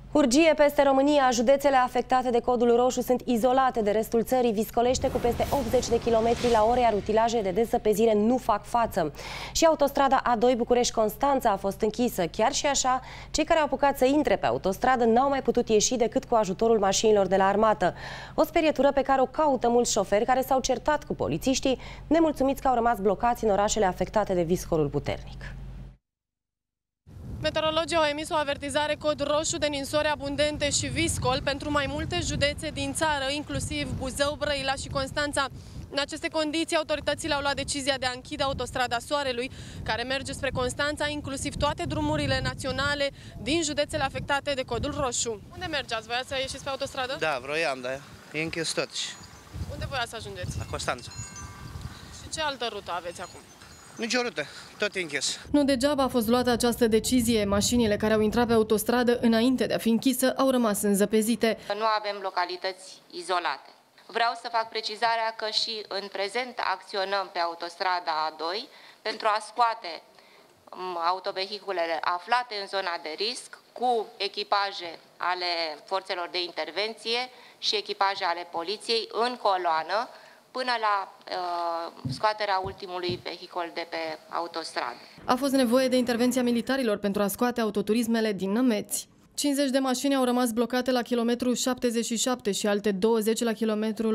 Urgie peste România, județele afectate de codul roșu sunt izolate de restul țării. Viscolește cu peste 80 de km la oră, iar utilaje de dezăpezire nu fac față. Și autostrada A2 București-Constanța a fost închisă. Chiar și așa, cei care au apucat să intre pe autostradă n-au mai putut ieși decât cu ajutorul mașinilor de la armată. O sperietură pe care o caută mulți șoferi care s-au certat cu polițiștii, nemulțumiți că au rămas blocați în orașele afectate de viscolul puternic. Meteorologii au emis o avertizare cod roșu de ninsori abundente și viscol pentru mai multe județe din țară, inclusiv Buzău, Brăila și Constanța. În aceste condiții, autoritățile au luat decizia de a închide autostrada Soarelui, care merge spre Constanța, inclusiv toate drumurile naționale din județele afectate de codul roșu. Unde mergeați? Voiați să ieșiți pe autostradă? Da, vroiam, dar e închis tot. Unde voiați să ajungeți? La Constanța. Și ce altă rută aveți acum? Nici o rută, tot e închis. Nu degeaba a fost luată această decizie. Mașinile care au intrat pe autostradă înainte de a fi închisă au rămas înzăpezite. Nu avem localități izolate. Vreau să fac precizarea că și în prezent acționăm pe autostrada A2 pentru a scoate autovehiculele aflate în zona de risc cu echipaje ale forțelor de intervenție și echipaje ale poliției în coloană, până la scoaterea ultimului vehicul de pe autostradă. A fost nevoie de intervenția militarilor pentru a scoate autoturismele din nămeți. 50 de mașini au rămas blocate la kilometrul 77 și alte 20 la kilometrul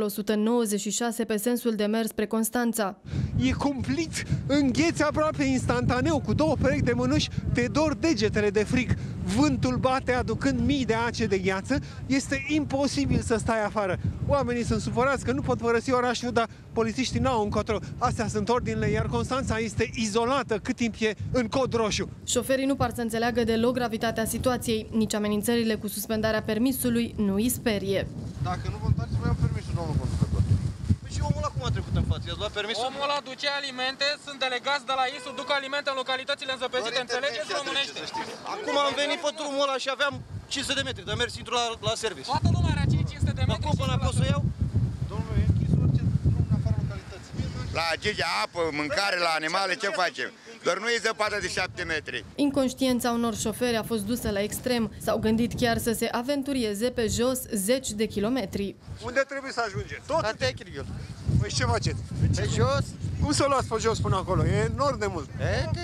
196 pe sensul de mers spre Constanța. E cumplit, îngheți aproape instantaneu, cu două perechi de mânuși, te dor degetele de frig. Vântul bate aducând mii de ace de gheață, este imposibil să stai afară. Oamenii sunt supărați că nu pot părăsi orașul, dar polițiștii n-au încotro. Astea sunt ordinele, iar Constanța este izolată cât timp e în cod roșu. Șoferii nu par să înțeleagă deloc gravitatea situației, nici amenințările cu suspendarea permisului nu îi sperie. Dacă nu vă întoarceți, vă iau permisul, domnul conducător. Păi și omul ăla cum a trecut în față? I-ați luat permisul? Omul ăla duce alimente, sunt delegați de la ei să duc alimente în localitățile înzăpezite, înțelegeți românește? Acum am venit pe drumul ăla și aveam 500 de metri, dar mers intru la serviciu. Toată lumea era 500 de metri. Acum până pot să iau? Domnule, e închis orice drum în afara localității. La Gigea, apă, mâncare la animale, ce facem? Doar nu e zăpadă de 7 metri. Inconștiența unor șoferi a fost dusă la extrem. S-au gândit chiar să se aventurieze pe jos 10 de kilometri. Unde trebuie să ajungeți? Tot? La Technical. Păi ce faceți? Pe jos? Cum să o luați pe jos până acolo? E enorm de mult.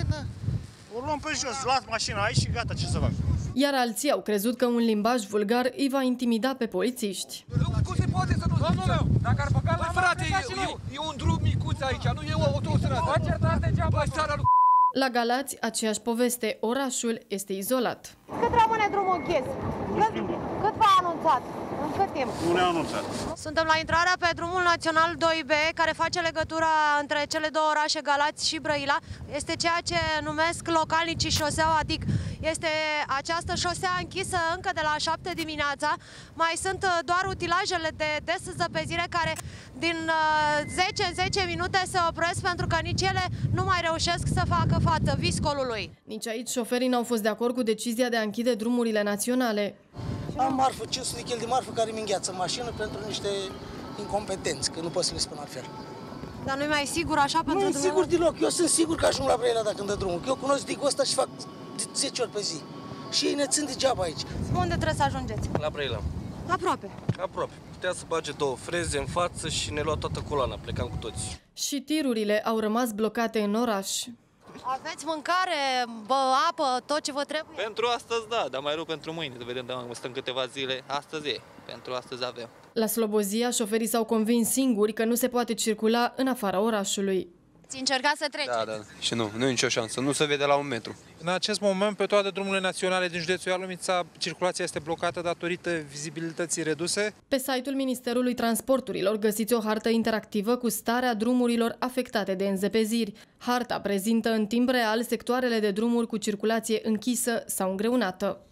O luăm pe jos, las mașina aici și gata, ce să fac? Iar alții au crezut că un limbaj vulgar îi va intimida pe polițiști. Cum se poate să nu zici? Domnul meu, dacă ar băga la frate, e un drum micuț aici, nu e o autostradă. Vă certați degeaba. La Galați, aceeași poveste, orașul este izolat. Cât rămâne drumul închis? Cât v-a anunțat? În cât timp? Nu ne-a anunțat. Suntem la intrarea pe drumul național 2B, care face legătura între cele două orașe, Galați și Brăila. Este ceea ce numesc localnicii șoseaua Dic. Este această șosea închisă încă de la 7 dimineața. Mai sunt doar utilajele de dezăpezire care din 10 în 10 minute se opresc pentru că nici ele nu mai reușesc să facă față viscolului. Nici aici șoferii n-au fost de acord cu decizia de a închide drumurile naționale. Am marfă, 500 de kg de marfă care mi îngheață în mașină pentru niște incompetenți, că nu pot să le spun altfel. Dar nu e mai sigur așa pentru Nu e sigur deloc. Eu sunt sigur că ajung la Brăila dacă îmi dă drumul. Eu cunosc Digul ăsta și fac 10 ori pe zi. Și ei ne țin degeaba aici. Unde trebuie să ajungeți? La Brăila. Aproape. Aproape. Putea să bage două freze în față și ne lua toată coloana, plecam cu toți. Și tirurile au rămas blocate în oraș. Aveți mâncare, apă, tot ce vă trebuie? Pentru astăzi da, dar mai rău pentru mâine. Să vedem, dar stăm câteva zile. Astăzi e. Pentru astăzi avem. La Slobozia, șoferii s-au convins singuri că nu se poate circula în afara orașului. Încercați să treceți. Da. Și nu e nicio șansă. Nu se vede la un metru. În acest moment, pe toate drumurile naționale din județul Ialomița, circulația este blocată datorită vizibilității reduse. Pe site-ul Ministerului Transporturilor găsiți o hartă interactivă cu starea drumurilor afectate de înzăpeziri. Harta prezintă în timp real sectoarele de drumuri cu circulație închisă sau îngreunată.